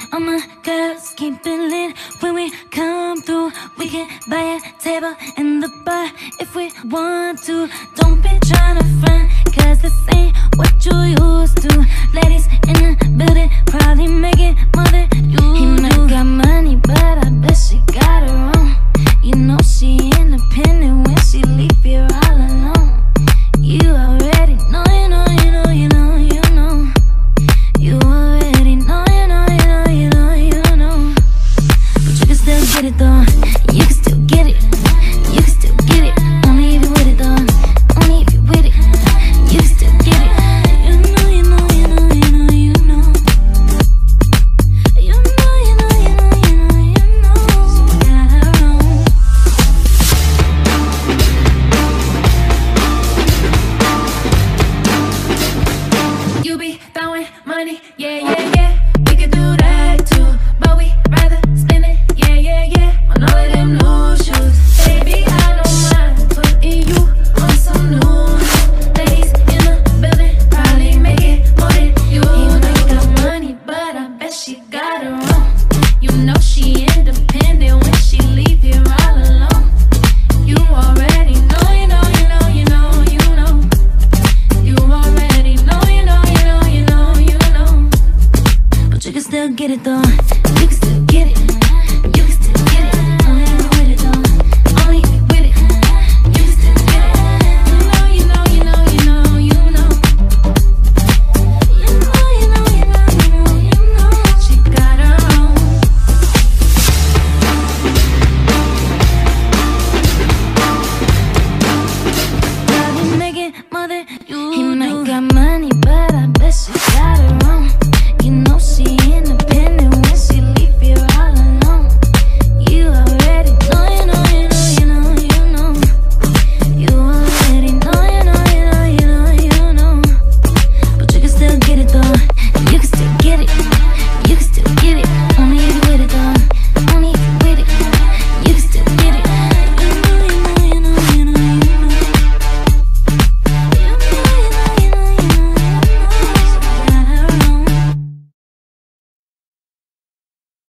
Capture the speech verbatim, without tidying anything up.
all my girls keep it lit. When we come through, we can buy a table in the bar if we want to. Don't be tryna front, cause this ain't what you used to. Ladies in the building probably making more than you. He might got money, but I bet she got it wrong. You know she independent when she leave here all alone. You already know, you know, you know, you know, you know. You already know, you know, you know, you know, you know. But you can still get it though. You can still get it. You can still get it. Only if you with it though. Only if you with it. You can still get it. You know, you know, you know, you know, you know. You know, you know, you know, you know, you know. She got her own. You be throwing money, yeah, yeah, yeah. We could do that too, but we rather spend it, yeah, yeah, yeah. On all of them new shoes, baby, I don't mind putting you on some news. Ladies in the building probably make it more than you. He might got money, but I bet she got it wrong. You know she independent when she leave here all alone. You already know, you know, you know, you know, you know. You already know, you know, you know, you know, you know. But you can still get it though. You can still get it.